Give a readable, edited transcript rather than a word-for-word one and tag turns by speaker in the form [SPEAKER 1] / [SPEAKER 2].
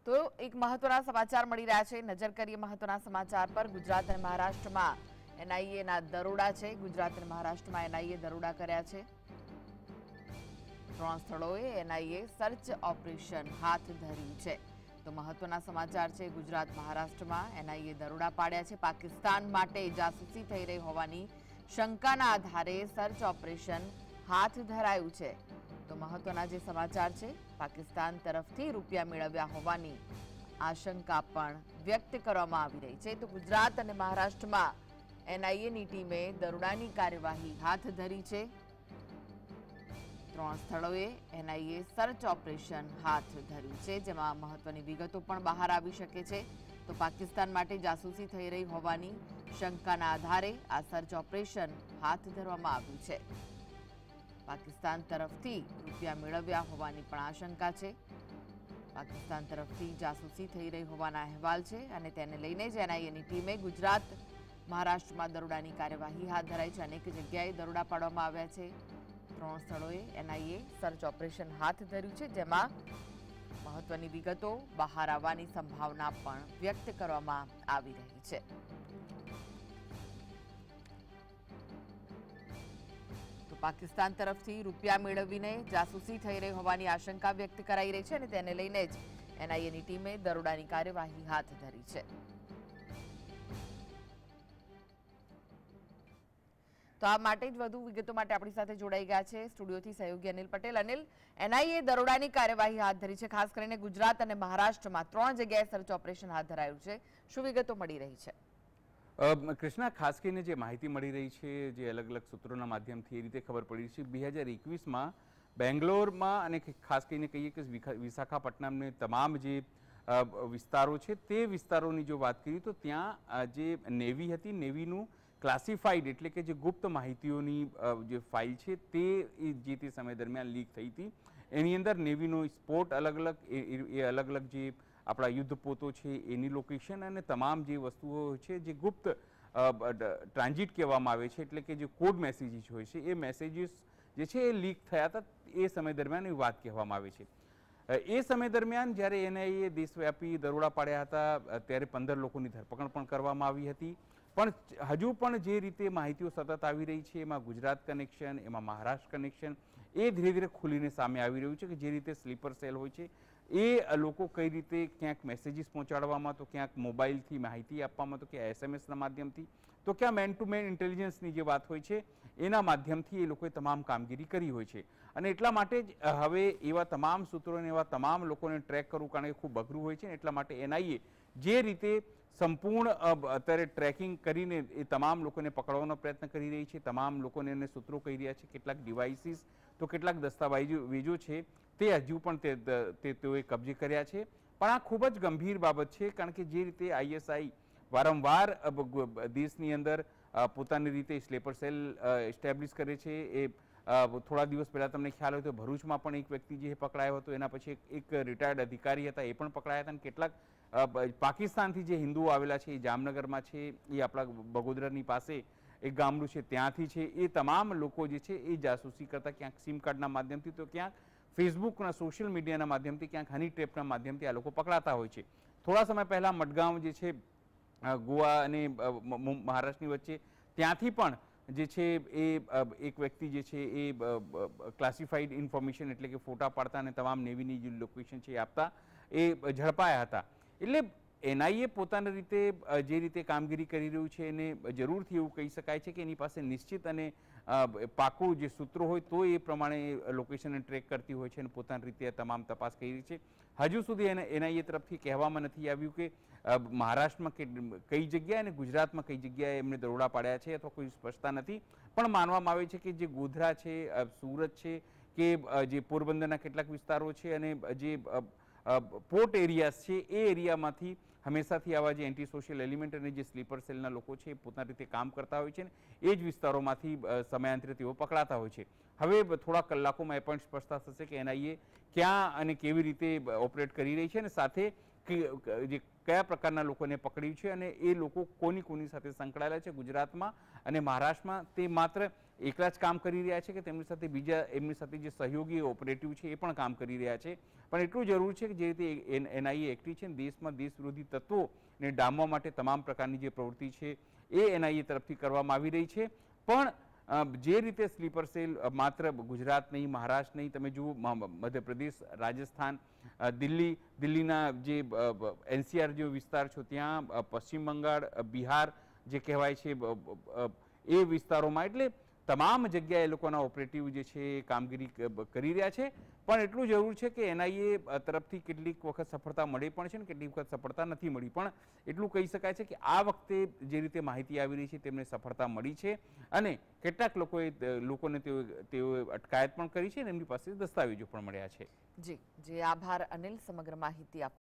[SPEAKER 1] તો એક મહત્વના સમાચાર મળી રહ્યા છે. નજર કરીએ મહત્વના સમાચાર પર. ગુજરાત અને મહારાષ્ટ્રમાં એનઆઈએના દરોડા છે. ગુજરાત અને મહારાષ્ટ્રમાં એનઆઈએ દરોડા કર્યા છે. 3 સ્થળોએ એનઆઈએ સર્ચ ઓપરેશન હાથ ધર્યું છે. તો મહત્વના સમાચાર છે. ગુજરાત મહારાષ્ટ્રમાં એનઆઈએ દરોડા પાડ્યા છે. પાકિસ્તાન માટે જાસૂસી થઈ રહી હોવાની શંકાના આધારે સર્ચ ઓપરેશન હાથ ધરાયું છે. તો મહત્વના જે સમાચાર છે, પાકિસ્તાન તરફથી રૂપિયા મેળવ્યા હોવાની આશંકા પણ વ્યક્ત કરવામાં આવી રહી છે. તો ગુજરાત અને મહારાષ્ટ્રમાં એનઆઈએની ટીમે દરોડાની કાર્યવાહી હાથ ધરી છે. 3 સ્થળોએ એનઆઈએ સર્ચ ઓપરેશન હાથ ધર્યું છે, જેમાં મહત્વની વિગતો પણ બહાર આવી શકે છે. તો પાકિસ્તાન માટે જાસૂસી થઈ રહી હોવાની શંકાના આધારે આ સર્ચ ઓપરેશન હાથ ધરવામાં આવ્યું છે. પાકિસ્તાન તરફથી રૂપિયા મેળવ્યા હોવાની પણ આશંકા છે. પાકિસ્તાન તરફથી જાસૂસી થઈ રહી હોવાના અહેવાલ છે અને તેને લઈને જ એનઆઈએની ટીમે ગુજરાત મહારાષ્ટ્રમાં દરોડાની કાર્યવાહી હાથ ધરાઈ છે. અનેક જગ્યાએ દરોડા પાડવામાં આવ્યા છે. 3 સ્થળોએ એનઆઈએ સર્ચ ઓપરેશન હાથ ધર્યું છે, જેમાં મહત્વની વિગતો બહાર આવવાની સંભાવના પણ વ્યક્ત કરવામાં આવી રહી છે. તો પાકિસ્તાન તરફથી રૂપિયા મેળવીને જાસૂસી થઈ રહી હોવાની આશંકા વ્યક્ત કરાઈ રહી છે અને તેને લઈને જ એનઆઈએની ટીમે દરોડાની કાર્યવાહી હાથ ધરી છે. તો આ માટે જ વધુ વિગતો માટે આપણી સાથે જોડાઈ ગયા છે સ્ટુડિયોથી સહયોગી અનિલ પટેલ. અનિલ, એનઆઈએ દરોડાની કાર્યવાહી હાથ ધરી છે. ખાસ કરીને ગુજરાત અને મહારાષ્ટ્રમાં 3 જગ્યાએ સર્ચ ઓપરેશન હાથ ધરાયું છે. શું વિગતો મળી રહી છે?
[SPEAKER 2] કૃષ્ણા, ખાસ કરીને જે માહિતી મળી રહી છે, જે અલગ અલગ સૂત્રોના માધ્યમથી એ રીતે ખબર પડી છે, 2021માં બેંગ્લોરમાં અને ખાસ કરીને કહીએ કે વિશાખાપટ્ટનમને તમામ જે વિસ્તારો છે તે વિસ્તારોની જો વાત કરીએ તો ત્યાં જે નેવી હતી, નેવીનું ક્લાસિફાઈડ એટલે કે જે ગુપ્ત માહિતીઓની જે ફાઇલ છે તે જે તે સમય દરમિયાન લીક થઈ હતી. એની અંદર નેવીનો સ્પોટ અલગ અલગ જે આપણા યુદ્ધપોતો છે એની લોકેશન અને તમામ જે વસ્તુઓ છે જે ગુપ્ત ટ્રાન્ઝિટ કહેવામાં આવે છે, એટલે કે જે કોડ મેસેજીસ હોય છે એ મેસેજીસ જે છે એ લીક થયા હતા એ સમય દરમિયાન એ વાત કહેવામાં આવે છે. એ સમય દરમિયાન જ્યારે એનઆઈએ દેશવ્યાપી દરોડા પાડ્યા હતા ત્યારે 15 લોકોની ધરપકડ પણ કરવામાં આવી હતી. પણ હજુ પણ જે રીતે માહિતીઓ સતત આવી રહી છે, એમાં ગુજરાત કનેક્શન, એમાં મહારાષ્ટ્ર કનેક્શન એ ધીરે ધીરે ખુલીને સામે આવી રહ્યું છે કે જે રીતે સ્લીપર સેલ હોય છે એ લોકો કઈ રીતે ક્યાંક મેસેજીસ પહોંચાડવામાં, તો ક્યાંક મોબાઈલથી માહિતી આપવામાં, તો ક્યાં એસએમએસના માધ્યમથી, તો ક્યાં મેન ટુ મેન ઇન્ટેલિજન્સની જે વાત હોય છે એના માધ્યમથી એ લોકોએ તમામ કામગીરી કરી હોય છે. અને એટલા માટે જ હવે એવા તમામ સૂત્રોને એવા તમામ લોકોને ટ્રેક કરવું કારણ કે ખૂબ અઘરું હોય છે ને એટલા માટે એનઆઈએ જે રીતે સંપૂર્ણ અત્યારે ટ્રેકિંગ કરીને એ તમામ લોકોને પકડવાનો પ્રયત્ન કરી રહી છે. તમામ લોકોને એને સૂત્રો કહી રહ્યા છે. કેટલાક ડિવાઇસીસ તો કેટલાક દસ્તાવેજો છે તે હજુ પણ તેઓએ કબજે કર્યા છે. પણ આ ખૂબ જ ગંભીર બાબત છે કારણ કે જે રીતે આઈએસઆઈ વારંવાર દેશની અંદર પોતાની રીતે સ્લીપર સેલ એસ્ટેબ્લિશ કરે છે. એ થોડા દિવસ પહેલાં તમને ખ્યાલ હોય તો ભરૂચમાં પણ એક વ્યક્તિ જે પકડાયો હતો, એના પછી એક રિટાયર્ડ અધિકારી હતા એ પણ પકડાયા હતા. અને કેટલાક પાકિસ્તાનથી જે હિન્દુઓ આવેલા છે એ જામનગરમાં છે, એ આપણા બગોદરાની પાસે એક ગામડું છે ત્યાંથી છે, એ તમામ લોકો જે છે એ જાસૂસી કરતા ક્યાંક સિમ કાર્ડના માધ્યમથી, તો ક્યાંક ફેસબુકના સોશિયલ મીડિયાના માધ્યમથી, ક્યાંક હની ટ્રેપના માધ્યમથી આ લોકો પકડાતા હોય છે. થોડા સમય પહેલાં મડગાંવ જે છે ગોવા અને મહારાષ્ટ્રની વચ્ચે, ત્યાંથી પણ જે છે એ એક વ્યક્તિ જે છે એ ક્લાસિફાઈડ ઇન્ફોર્મેશન એટલે કે ફોટા પાડતા અને તમામ નેવીની જે લોકેશન છે એ આપતા એ ઝડપાયા હતા. એટલે એનઆઈએ પોતાની રીતે જે રીતે કામગીરી કરી રહ્યું છે એને જરૂરથી એવું કહી શકાય છે કે એની પાસે નિશ્ચિત અને પાકું જે સૂત્રો હોય તો એ પ્રમાણે લોકેશનને ટ્રેક કરતી હોય છે અને પોતાની રીતે તમામ તપાસ કરી રહી છે. હજુ સુધી એનઆઈએ તરફથી કહેવામાં નથી આવ્યું કે મહારાષ્ટ્રમાં કઈ જગ્યાએ અને ગુજરાતમાં કઈ જગ્યાએ એમને દરોડા પાડ્યા છે અથવા કોઈ સ્પષ્ટતા નથી. પણ માનવામાં આવે છે કે જે ગોધરા છે, સુરત છે કે જે પોરબંદરના કેટલાક વિસ્તારો છે અને જે પોર્ટ એરિયાઝ છે એ એરિયામાંથી હંમેશાથી આવા જે એન્ટી સોશિયલ એલિમેન્ટ અને જે સ્લીપર સેલના લોકો છે એ પોતાની રીતે કામ કરતા હોય છે ને એ જ વિસ્તારોમાંથી સમયાંતરે તેઓ પકડાતા હોય છે. હવે થોડા કલાકોમાં એ પણ સ્પષ્ટતા થશે કે એનઆઈએ ક્યાં અને કેવી રીતે ઓપરેટ કરી રહી છે અને સાથે જે કયા પ્રકારના લોકોને પકડ્યું છે અને એ લોકો કોની સાથે સંકળાયેલા છે ગુજરાતમાં અને મહારાષ્ટ્રમાં, તે માત્ર એકલા જ કામ કરી રહ્યા છે કે તેમની સાથે બીજા એમની સાથે જે સહયોગી ઓપરેટિવ છે એ પણ કામ કરી રહ્યા છે. પણ એટલું જરૂર છે કે જે રીતે એનઆઈએ એક્ટિવ છે દેશમાં દેશ વિરોધી તત્વોને ડામવા માટે તમામ પ્રકારની જે પ્રવૃત્તિ છે એ એનઆઈએ તરફથી કરવામાં આવી રહી છે. પણ જે રીતે સ્લીપર સેલ માત્ર ગુજરાત નહીં, મહારાષ્ટ્ર નહીં, તમે જુઓ મધ્યપ્રદેશ, રાજસ્થાન, દિલ્હીના જે એનસીઆર જે વિસ્તાર છે ત્યાં, પશ્ચિમ બંગાળ, બિહાર જે કહેવાય છે એ વિસ્તારોમાં, એટલે તમામ જગ્યાએ એ લોકોના ઓપરેટિવ જે છે એ કામગીરી કરી રહ્યા છે. પણ એટલું જરૂર છે કે એનઆઈએ તરફથી કેટલીક વખત સફળતા મળે પણ છે ને કેટલીક વખત સફળતા નથી મળી. પણ એટલું કહી શકાય છે કે આ વખતે જે રીતે માહિતી આવી રહી છે તેમને સફળતા મળી છે અને કેટલાક લોકોને તેઓએ અટકાયત પણ કરી છે અને એમની પાસે દસ્તાવેજો પણ મળ્યા છે.
[SPEAKER 1] જી આભાર અનિલ સમગ્ર માહિતી